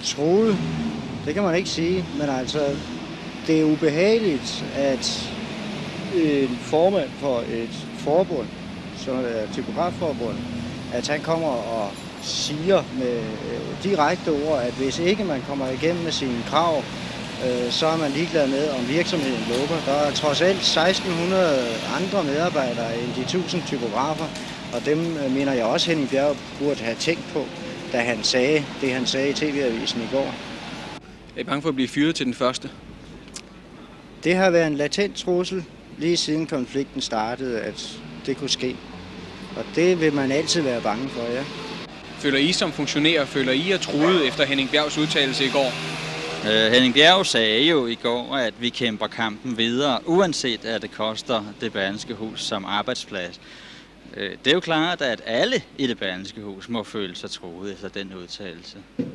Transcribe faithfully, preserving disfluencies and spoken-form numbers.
Truet, det kan man ikke sige, men altså, det er ubehageligt, at en formand for et forbund, som er typografforbund, at han kommer og siger med øh, direkte ord, at hvis ikke man kommer igennem med sine krav, øh, så er man ligeglad med, om virksomheden lukker. Der er trods alt seksten hundrede andre medarbejdere end de tusind typografer, og dem øh, mener jeg også, Henning Bjerg burde have tænkt på, da han sagde det, han sagde i T V-avisen i går. Er I bange for at blive fyret til den første? Det har været en latent trussel lige siden konflikten startede, at det kunne ske. Og det vil man altid være bange for, ja. Føler I som funktionærer, føler I jer truet efter Henning Bjergs udtalelse i går? Uh, Henning Bjerg sagde jo i går, at vi kæmper kampen videre, uanset at det koster det Berlingske Hus som arbejdsplads. Uh, det er jo klart, at alle i det Berlingske Hus må føle sig truet efter den udtalelse.